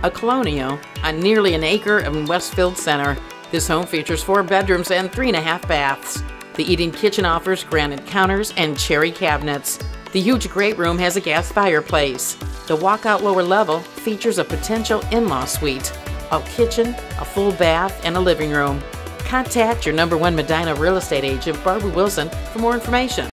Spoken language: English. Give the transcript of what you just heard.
a colonial on nearly an acre in Westfield Center. This home features 4 bedrooms and 3.5 baths. The eat-in kitchen offers granite counters and cherry cabinets. The huge great room has a gas fireplace. The walkout lower level features a potential in-law suite, a kitchen, a full bath, and a living room. Contact your #1 Medina real estate agent, Barbara Wilson, for more information.